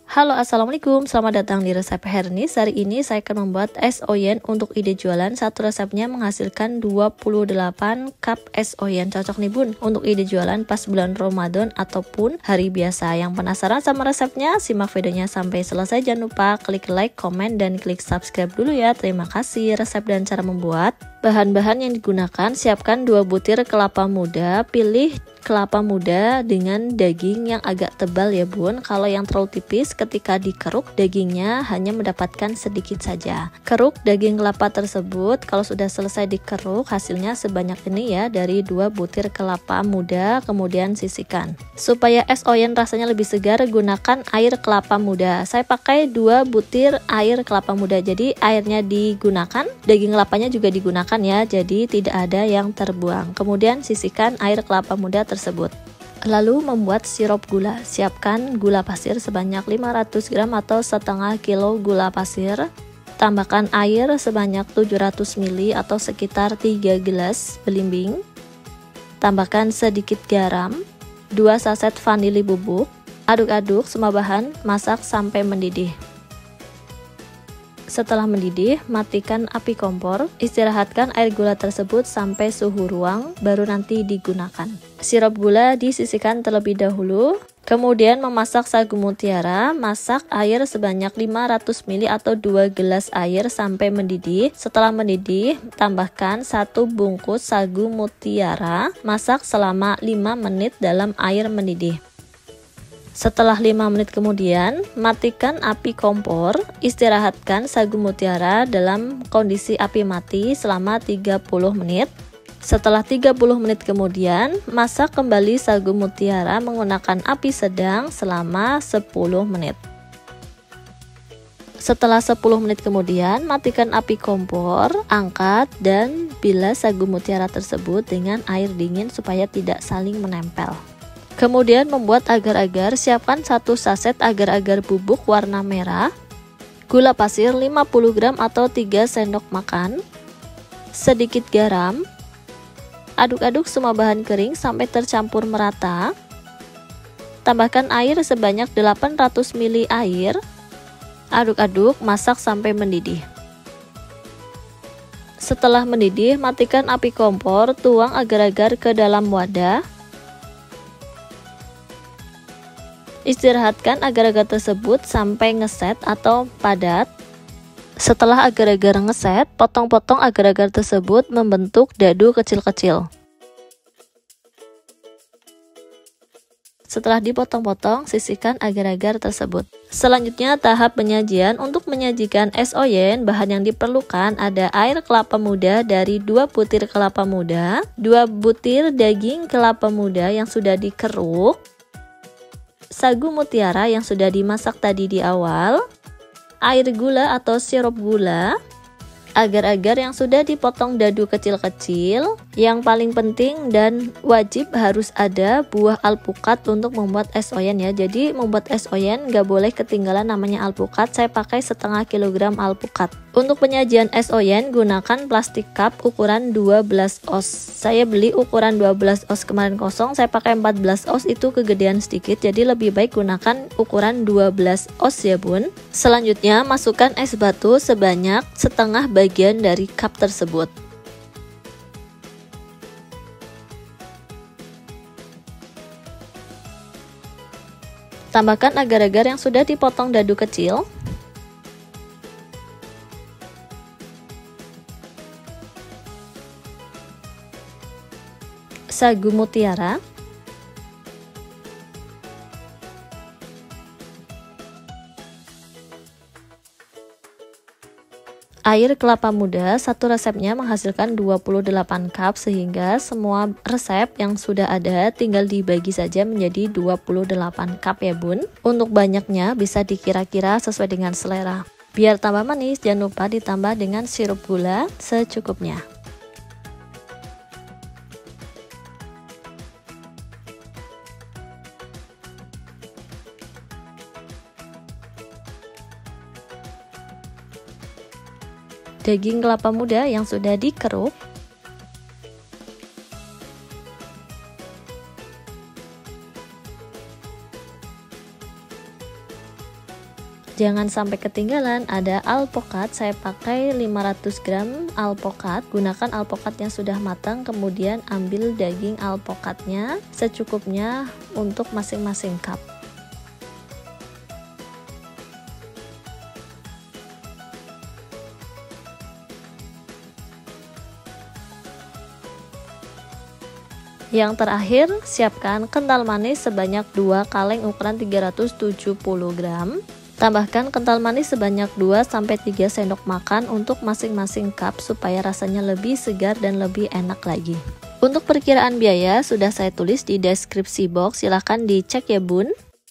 Halo, assalamualaikum, selamat datang di resep Hernis. Hari ini saya akan membuat es oyen untuk ide jualan. Satu resepnya menghasilkan 28 cup es oyen. Cocok nih bun untuk ide jualan pas bulan Ramadan ataupun hari biasa. Yang penasaran sama resepnya, simak videonya sampai selesai. Jangan lupa klik like, komen, dan klik subscribe dulu ya. Terima kasih. Resep dan cara membuat. Bahan-bahan yang digunakan, siapkan 2 butir kelapa muda. Pilih kelapa muda dengan daging yang agak tebal ya bun. Kalau yang terlalu tipis, ketika dikeruk dagingnya hanya mendapatkan sedikit saja. Keruk daging kelapa tersebut. Kalau sudah selesai dikeruk, hasilnya sebanyak ini ya, dari 2 butir kelapa muda. Kemudian sisihkan. Supaya es oyen rasanya lebih segar, gunakan air kelapa muda. Saya pakai 2 butir air kelapa muda, jadi airnya digunakan, daging kelapanya juga digunakan ya, jadi tidak ada yang terbuang. Kemudian sisihkan air kelapa muda tersebut. Lalu membuat sirup gula. Siapkan gula pasir sebanyak 500 gram atau setengah kilo gula pasir. Tambahkan air sebanyak 700 ml atau sekitar 3 gelas belimbing. Tambahkan sedikit garam, 2 saset vanili bubuk. Aduk-aduk semua bahan, masak sampai mendidih. Setelah mendidih, matikan api kompor, istirahatkan air gula tersebut sampai suhu ruang, baru nanti digunakan. Sirup gula disisihkan terlebih dahulu, kemudian memasak sagu mutiara. Masak air sebanyak 500 ml atau 2 gelas air sampai mendidih. Setelah mendidih, tambahkan 1 bungkus sagu mutiara, masak selama 5 menit dalam air mendidih. Setelah 5 menit kemudian, matikan api kompor, istirahatkan sagu mutiara dalam kondisi api mati selama 30 menit. Setelah 30 menit kemudian, masak kembali sagu mutiara menggunakan api sedang selama 10 menit. Setelah 10 menit kemudian, matikan api kompor, angkat, dan bilas sagu mutiara tersebut dengan air dingin supaya tidak saling menempel. Kemudian membuat agar-agar. Siapkan 1 saset agar-agar bubuk warna merah, gula pasir 50 gram atau 3 sendok makan, sedikit garam. Aduk-aduk semua bahan kering sampai tercampur merata. Tambahkan air sebanyak 800 ml air. Aduk-aduk, masak sampai mendidih. Setelah mendidih, matikan api kompor, tuang agar-agar ke dalam wadah. Istirahatkan agar-agar tersebut sampai ngeset atau padat. Setelah agar-agar ngeset, potong-potong agar-agar tersebut membentuk dadu kecil-kecil. Setelah dipotong-potong, sisihkan agar-agar tersebut. Selanjutnya tahap penyajian. Untuk menyajikan es oyen, bahan yang diperlukan ada air kelapa muda dari 2 butir kelapa muda, 2 butir daging kelapa muda yang sudah dikeruk, sagu mutiara yang sudah dimasak tadi di awal, air gula atau sirup gula, agar-agar yang sudah dipotong dadu kecil-kecil. Yang paling penting dan wajib harus ada buah alpukat untuk membuat es oyen ya. Jadi membuat es oyen nggak boleh ketinggalan namanya alpukat. Saya pakai setengah kilogram alpukat. Untuk penyajian es oyen, gunakan plastik cup ukuran 12 oz. Saya beli ukuran 12 oz kemarin kosong, saya pakai 14 oz, itu kegedean sedikit, jadi lebih baik gunakan ukuran 12 oz ya bun. Selanjutnya masukkan es batu sebanyak setengah bagian dari cup tersebut. Tambahkan agar-agar yang sudah dipotong dadu kecil. Sagu mutiara, air kelapa muda. Satu resepnya menghasilkan 28 cup, sehingga semua resep yang sudah ada tinggal dibagi saja menjadi 28 cup ya bun. Untuk banyaknya bisa dikira-kira sesuai dengan selera. Biar tambah manis, jangan lupa ditambah dengan sirup gula secukupnya. Daging kelapa muda yang sudah dikeruk, Jangan sampai ketinggalan, ada alpukat. Saya pakai 500 gram alpukat. Gunakan alpukat yang sudah matang, kemudian ambil daging alpukatnya secukupnya untuk masing-masing cup. Yang terakhir, siapkan kental manis sebanyak 2 kaleng ukuran 370 gram. Tambahkan kental manis sebanyak 2-3 sendok makan untuk masing-masing cup supaya rasanya lebih segar dan lebih enak lagi. Untuk perkiraan biaya sudah saya tulis di deskripsi box, silahkan dicek ya bun.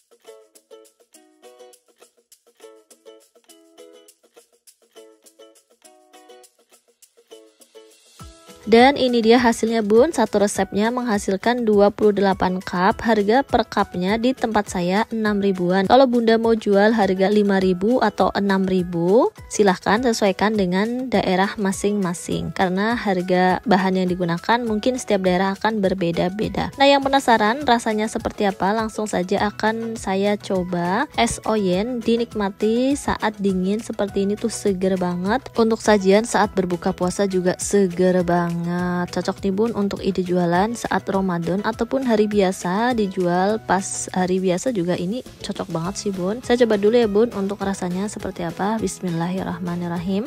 Dan ini dia hasilnya bun, satu resepnya menghasilkan 28 cup, harga per cupnya di tempat saya 6 ribuan. Kalau bunda mau jual harga 5 ribu atau 6 ribu, silahkan sesuaikan dengan daerah masing-masing. Karena harga bahan yang digunakan mungkin setiap daerah akan berbeda-beda. Nah yang penasaran rasanya seperti apa, langsung saja akan saya coba. Es oyen dinikmati saat dingin seperti ini tuh seger banget. Untuk sajian saat berbuka puasa juga seger banget. Cocok nih bun untuk ide jualan saat Ramadan ataupun hari biasa, dijual pas hari biasa juga ini cocok banget sih bun. Saya coba dulu ya bun untuk rasanya seperti apa. Bismillahirrahmanirrahim.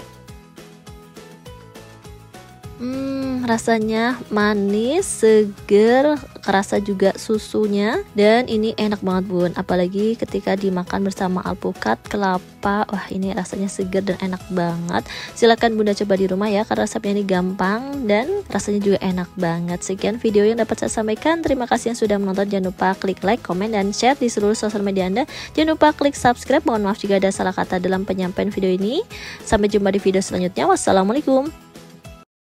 Rasanya manis, seger, kerasa juga susunya, dan ini enak banget bun, apalagi ketika dimakan bersama alpukat, kelapa. Wah ini rasanya seger dan enak banget. Silahkan bunda coba di rumah ya, karena resepnya ini gampang dan rasanya juga enak banget. Sekian video yang dapat saya sampaikan, terima kasih yang sudah menonton. Jangan lupa klik like, komen, dan share di seluruh sosial media Anda. Jangan lupa klik subscribe. Mohon maaf jika ada salah kata dalam penyampaian video ini. Sampai jumpa di video selanjutnya. Wassalamualaikum.